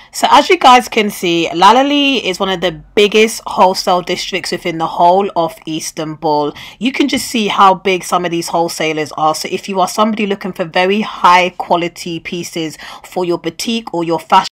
So as you guys can see, Lalali is one of the biggest wholesale districts within the whole of Istanbul. You can just see how big some of these wholesalers are. So if you are somebody looking for very high quality pieces for your boutique or your fashion